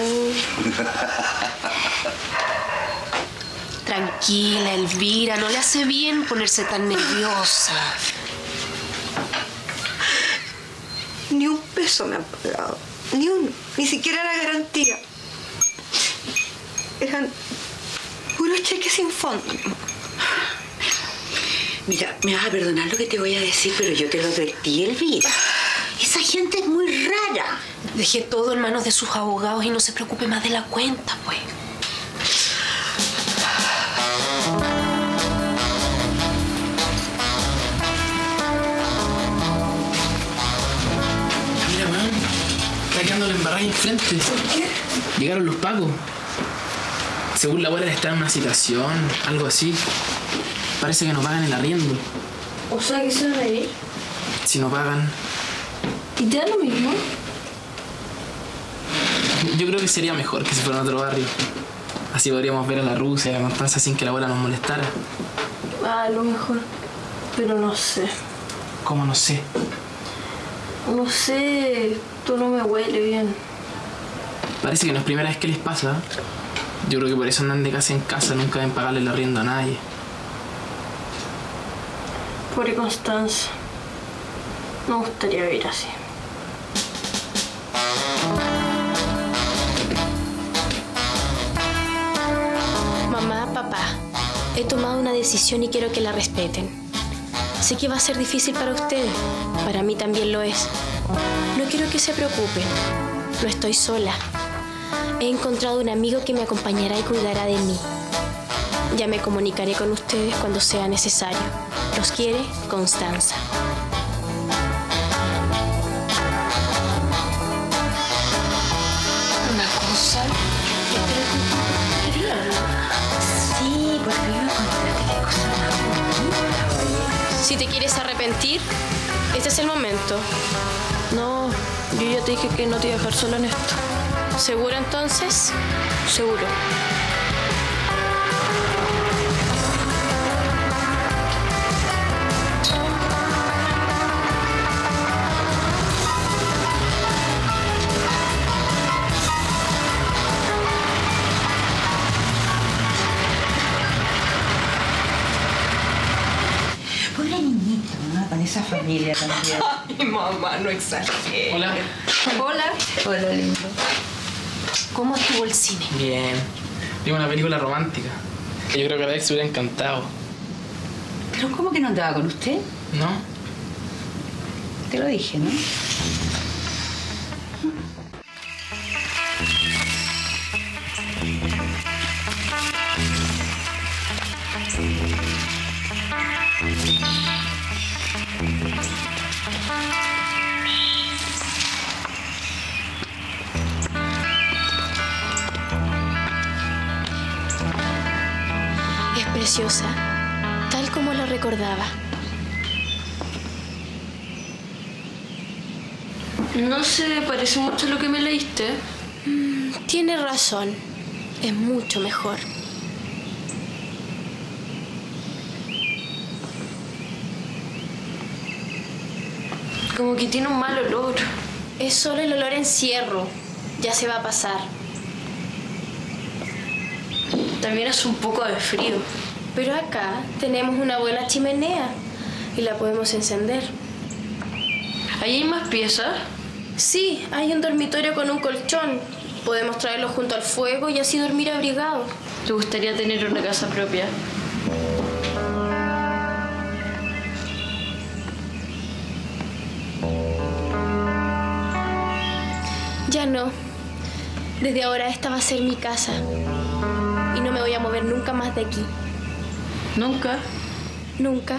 Tranquila, Elvira, no le hace bien ponerse tan nerviosa.
Ni un peso me han pagado. Ni uno. Ni siquiera la garantía. Eran puros cheques sin fondo.
Mira, me vas a perdonar lo que te voy a decir, pero yo te lo advertí, Elvira. Esa gente es muy rara.
Deje todo en manos de sus abogados y no se preocupe más de la cuenta, pues.
Mira, weón. Está quedando la embarrada enfrente. ¿Por qué? Llegaron los pacos. Según la abuela está en una situación, algo así. Parece que no pagan el arriendo.
O sea, que se van a ir.
Si no pagan.
¿Y te da lo mismo?
Yo creo que sería mejor que se fueran a otro barrio. Así podríamos ver a la Rusia y a Constanza sin que la abuela nos molestara.
Ah, a lo mejor. Pero no sé.
¿Cómo no sé?
No sé. Tú no me huele bien.
Parece que no es primera vez que les pasa. Yo creo que por eso andan de casa en casa, nunca deben pagarle el arriendo a nadie.
Pobre Constanza. Me gustaría vivir así.
Mamá, papá, he tomado una decisión y quiero que la respeten. Sé que va a ser difícil para ustedes, para mí también lo es. No quiero que se preocupen, no estoy sola. He encontrado un amigo que me acompañará y cuidará de mí. Ya me comunicaré con ustedes cuando sea necesario. Los quiere, Constanza.
Una cosa.
Si te quieres arrepentir, este es el momento.
No, yo ya te dije que no te iba a dejar sola en esto.
¿Seguro entonces?
Seguro.
Pobre niñito, ¿no? Con esa familia también.
Ay, mamá, no exageres.
Hola.
Hola.
Hola, lindo.
¿Cómo estuvo el cine?
Bien. Vi una película romántica. Que yo creo que a Alex se hubiera encantado.
¿Pero cómo que no andaba con usted?
¿No?
Te lo dije, ¿no?
Es preciosa, tal como la recordaba.
No sé, parece mucho lo que me leíste.
Mm, tiene razón. Es mucho mejor.
Como que tiene un mal olor.
Es solo el olor a encierro. Ya se va a pasar.
También es un poco de frío.
Pero acá tenemos una buena chimenea y la podemos encender.
¿Ahí hay más piezas?
Sí, hay un dormitorio con un colchón. Podemos traerlo junto al fuego y así dormir abrigados.
¿Te gustaría tener una casa propia?
Ya no. Desde ahora esta va a ser mi casa. Y no me voy a mover nunca más de aquí.
¿Nunca?
Nunca.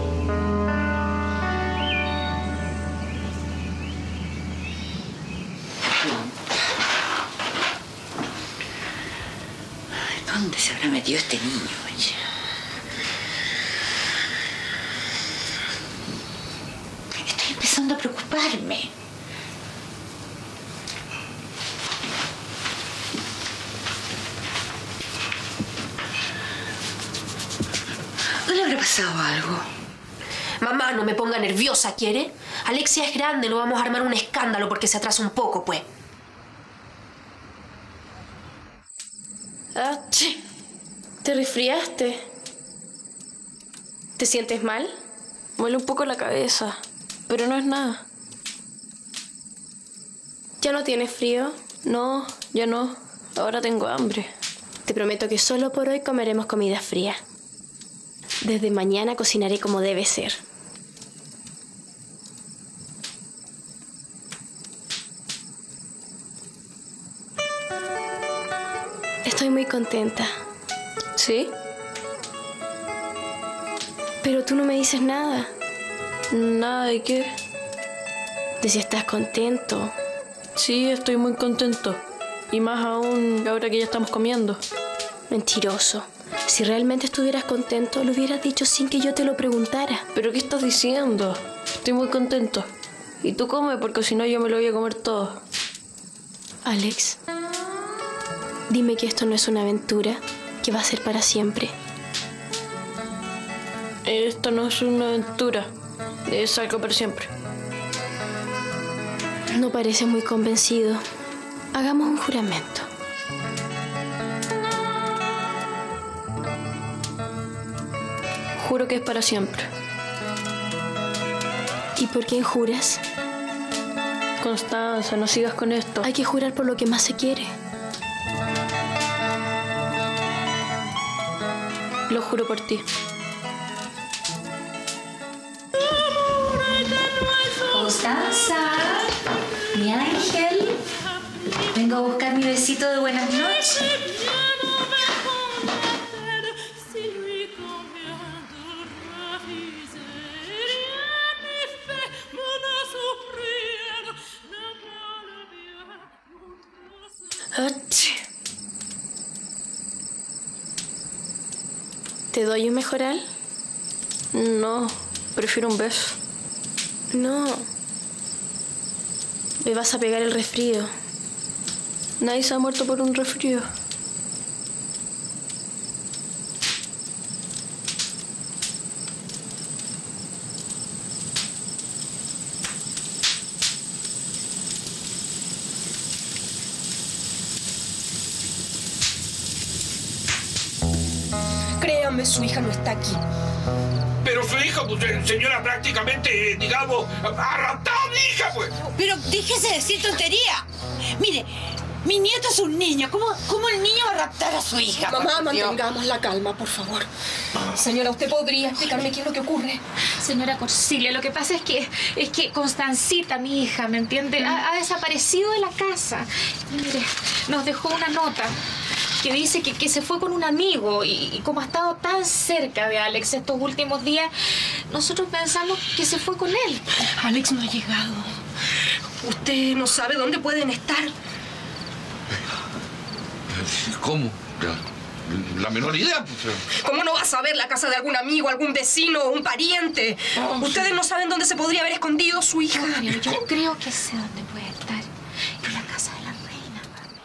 ¿Dónde se habrá metido este niño? Oye? Estoy empezando a preocuparme. ¿No le habrá pasado algo?
Mamá, no me ponga nerviosa, ¿quiere? Alexia es grande, no vamos a armar un escándalo porque se atrasa un poco, pues.
Ah, chi. ¿Te resfriaste? ¿Te sientes mal?
Muele un poco la cabeza, pero no es nada.
¿Ya no tienes frío?
No, ya no. Ahora tengo hambre.
Te prometo que solo por hoy comeremos comida fría. Desde mañana cocinaré como debe ser. Estoy muy contenta.
¿Sí?
Pero tú no me dices nada.
¿Nada de qué?
De si estás contento.
Sí, estoy muy contento. Y más aún ahora que ya estamos comiendo.
Mentiroso. Si realmente estuvieras contento, lo hubieras dicho sin que yo te lo preguntara.
¿Pero qué estás diciendo? Estoy muy contento. Y tú come, porque si no yo me lo voy a comer todo.
Alex, dime que esto no es una aventura, que va a ser para siempre.
Esto no es una aventura. Es algo para siempre.
No pareces muy convencido. Hagamos un juramento.
Juro que es para siempre.
¿Y por quién juras?
Constanza, no sigas con esto.
Hay que jurar por lo que más se quiere.
Lo juro por ti.
Constanza, mi ángel, vengo a buscar mi besito de buenas noches.
¿Te doy un mejoral?
No, Prefiero un beso.
No. Me vas a pegar el resfrío.
Nadie se ha muerto por un resfrío.
Créame, su hija no está aquí.
Pero su hija, pues, señora, prácticamente, eh, digamos, ha raptado a mi hija, pues.
Pero déjese decir tontería. Mire, mi nieto es un niño. ¿Cómo, cómo el niño va a raptar a su hija?
Mamá, mantengamos la calma, por favor. Señora, ¿usted podría explicarme qué es lo que ocurre?
Señora Corsiglia, lo que pasa es que es que Constancita, mi hija, ¿me entiende? Ha, ha desaparecido de la casa. Mire, nos dejó una nota que dice que, que se fue con un amigo y, y como ha estado tan cerca de Alex estos últimos días, nosotros pensamos que se fue con él.
Alex no ha llegado. ¿Usted no sabe dónde pueden estar?
¿Cómo? La menor idea. Pues.
¿Cómo no va a saber la casa de algún amigo, algún vecino o un pariente? Oh, ¿Ustedes sí. no saben dónde se podría haber escondido su hija?
No, María, yo creo que sé dónde puede estar. En la casa de la reina.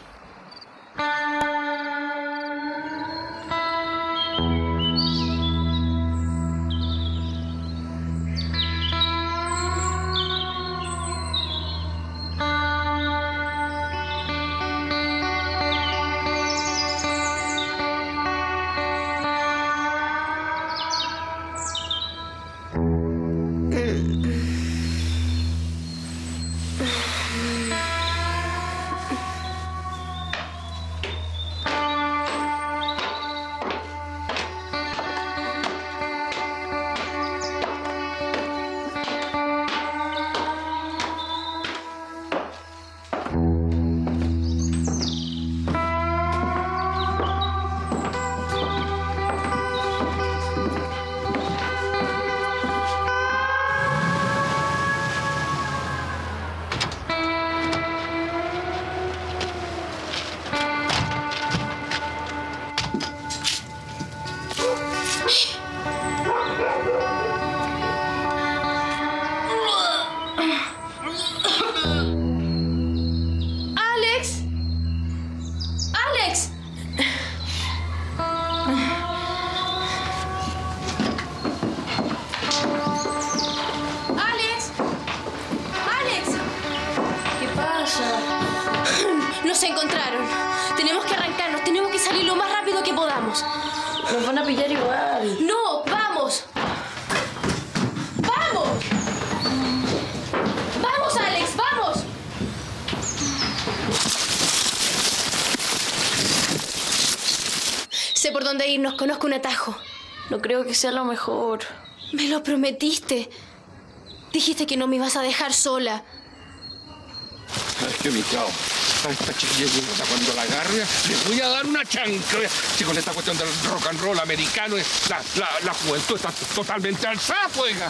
Nos encontraron. Tenemos que arrancarnos. Tenemos que salir lo más rápido que podamos.
Nos van a pillar igual.
¡No! ¡Vamos! ¡Vamos! ¡Vamos, Alex! ¡Vamos! Sé por dónde irnos. Conozco un atajo.
No creo que sea lo mejor.
Me lo prometiste. Dijiste que no me ibas a dejar sola.
Es que mi chao. A esta chiquilla, cuando la agarre, les voy a dar una chancla. Si con esta cuestión del rock and roll americano, la, la, la juventud está totalmente alzada, oiga.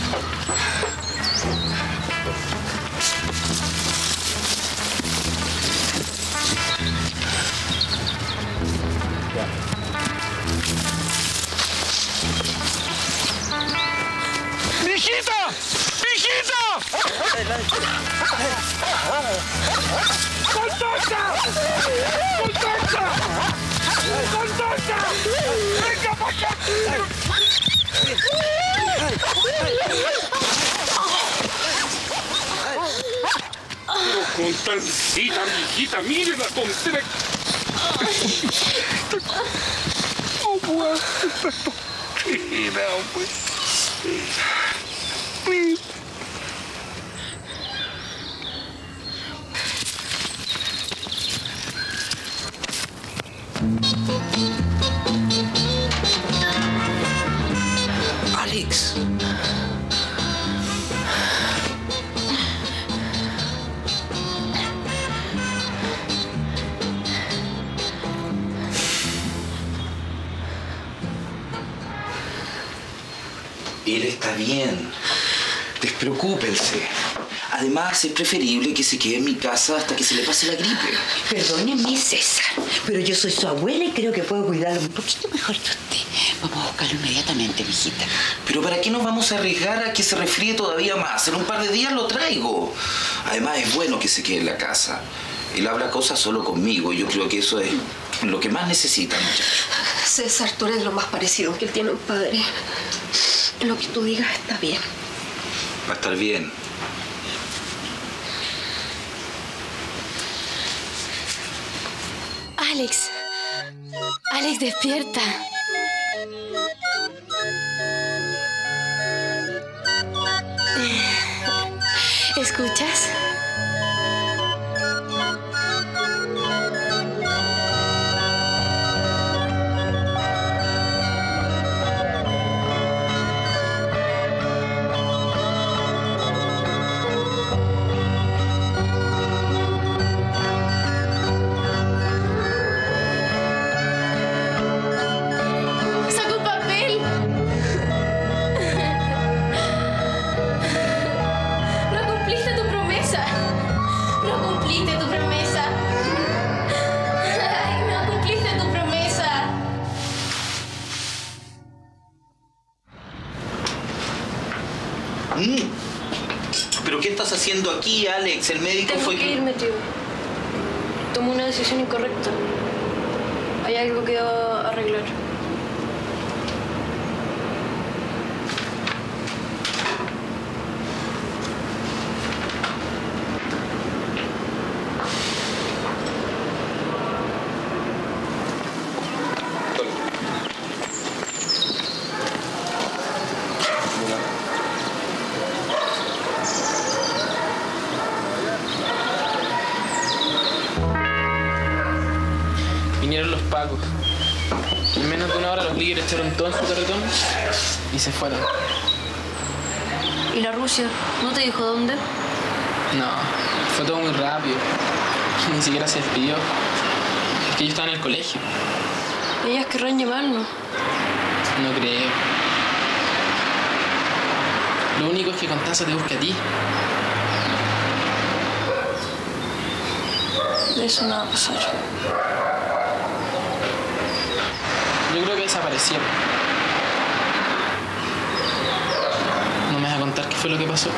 ¡Mijita! ¡Mijita! ¡Contacta! ¡Contacta! ¡Contacta! ¡Venga para acá! Pero Constancita, mijita, mire la tontera. No puedo hacer esto. No, pues.
Alex.
Él está bien. Despreocúpense. Además, es preferible que se quede en mi casa hasta que se le pase la gripe.
Perdóneme, César, pero yo soy su abuela y creo que puedo cuidarlo un poquito mejor que usted. Vamos a buscarlo inmediatamente, mijita.
Pero ¿para qué nos vamos a arriesgar a que se resfríe todavía más? En un par de días lo traigo. Además es bueno que se quede en la casa. Él habla cosas solo conmigo. Yo creo que eso es lo que más necesita, muchacho.
César, tú eres lo más parecido que él tiene a un padre. Lo que tú digas está bien.
Va a estar bien.
Alex. Alex, despierta. ¿Escuchas?
¿Pero qué estás haciendo aquí, Alex? El médico
Tengo
fue...
que irme, tío. Tomé una decisión incorrecta. Hay algo que debo arreglar.
Vinieron los pacos. En menos de una hora los líderes echaron todo en su carretón y se fueron.
¿Y la Rusia? ¿No te dijo dónde?
No, fue todo muy rápido. Ni siquiera se despidió. Es que yo estaba en el colegio.
Ellas querrán llamarnos.
No creo. Lo único es que Constanza te busque a ti.
De eso no va a pasar.
Yo creo que desaparecieron. ¿No me vas a contar qué fue lo que pasó?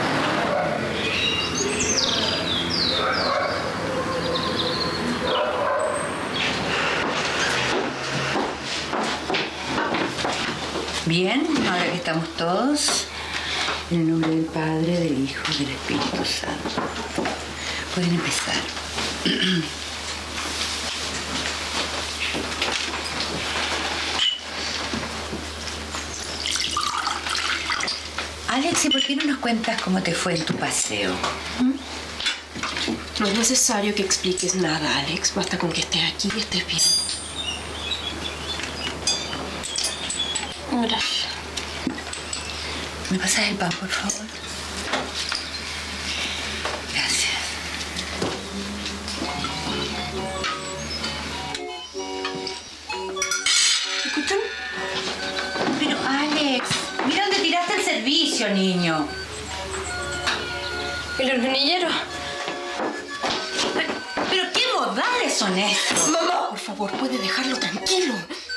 Bien, ahora que estamos todos, en el nombre del Padre, del Hijo y del Espíritu Santo, pueden empezar. Alex, ¿y por qué no nos cuentas cómo te fue en tu paseo? ¿Mm?
No es necesario que expliques nada, Alex. Basta con que estés aquí y estés bien.
Gracias.
¿Me pasas el pan, por favor? Gracias. ¿Escuchan? Pero, Alex, mira dónde tiraste el servicio, niño.
¿El hornillero?
Pero, pero qué modales son estos.
Mamá, por favor, puede dejarlo tranquilo.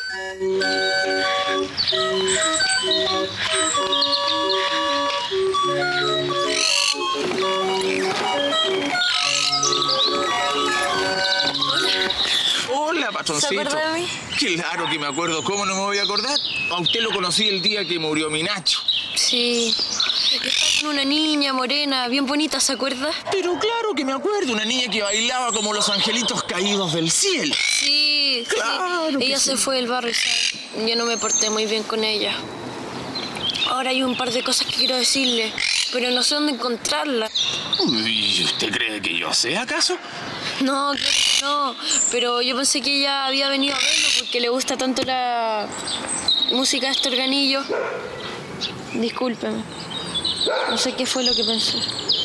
Hola, patroncito.
¿Se acuerda de mí?
Claro que me acuerdo. ¿Cómo no me voy a acordar? A usted lo conocí el día que murió mi Nacho.
Sí. Estaba con una niña morena, bien bonita, ¿se acuerda?
Pero claro que me acuerdo. Una niña que bailaba como los angelitos caídos del cielo.
Sí,
claro.
Sí.
Que
ella
sí.
se fue del barrio, ¿sabes? Yo no me porté muy bien con ella. Ahora hay un par de cosas que quiero decirle, pero no sé dónde encontrarla.
¿Y usted cree que yo sé, acaso?
No, creo que no. Pero yo pensé que ella había venido a verlo porque le gusta tanto la música de este organillo. Discúlpeme. No sé qué fue lo que pensé.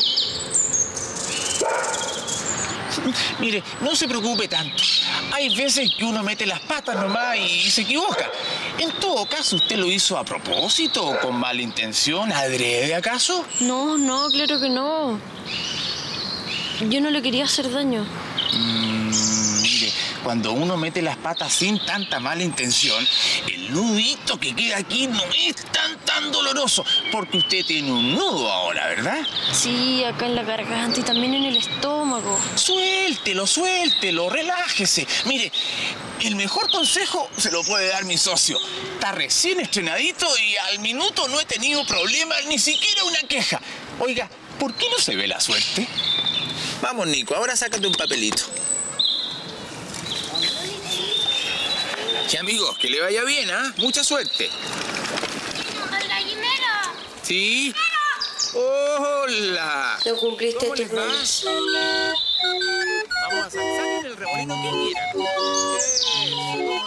Mire, no se preocupe tanto. Hay veces que uno mete las patas nomás y se equivoca. En todo caso, ¿usted lo hizo a propósito o con mala intención? ¿Adrede acaso?
No, no, claro que no. Yo no le quería hacer daño.
Mm, mire, cuando uno mete las patas sin tanta mala intención, el nudito que queda aquí no es tan tan doloroso, porque usted tiene un nudo ahora, ¿verdad?
Sí, acá en la garganta y también en el estómago.
Suéltelo, suéltelo, relájese. Mire, el mejor consejo se lo puede dar mi socio. Está recién estrenadito y al minuto no he tenido problemas, ni siquiera una queja. Oiga, ¿por qué no se ve la suerte? Vamos, Nico, ahora sácate un papelito. Sí, amigos, que le vaya bien, ¿ah? ¿eh? Mucha suerte.
¡El gallinero!
Sí. ¡Hola!
No cumpliste tus roles.
Vamos a sacar el remolino que quieran.